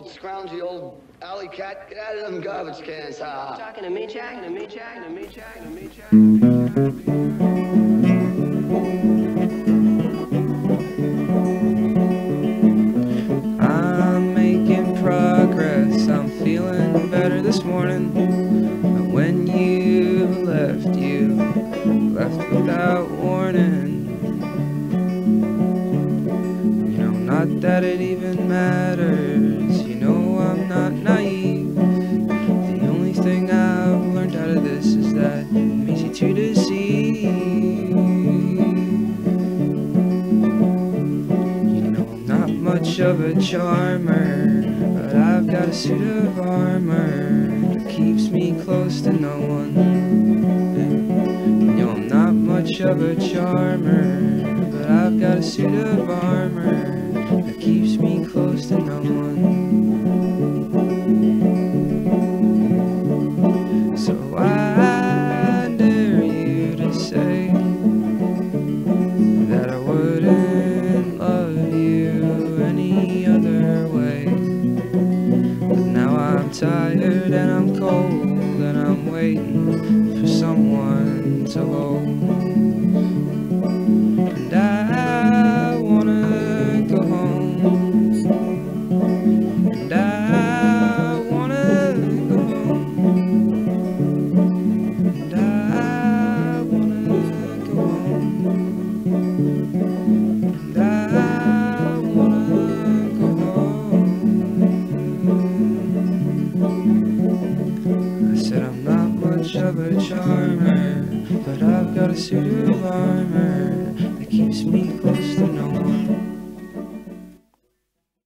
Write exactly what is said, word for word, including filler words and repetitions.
scroungy old alley cat. Get out of them garbage cans, ha. Talking to me, Jack? To me, Jack? To me, Jack? To me, Jack? I'm making progress. I'm feeling better this morning. But when you left, you left without warning. You know, not that it even matters. You know I'm not naive. The only thing I've learned out of this is that I'm easy to deceive. You know I'm not much of a charmer, but I've got a suit of armor that keeps me close to no one. You know I'm not much of a charmer, but I've got a suit of armor that keeps me close to no one. So I dare you to say that I wouldn't love you any other way. But now I'm tired and I'm cold and I'm waiting for someone to hold. And I wanna go home. And I wanna go home. And I wanna go home. And I wanna go home. I said I'm not much of a charmer, but I've got a suit of armor that keeps me close.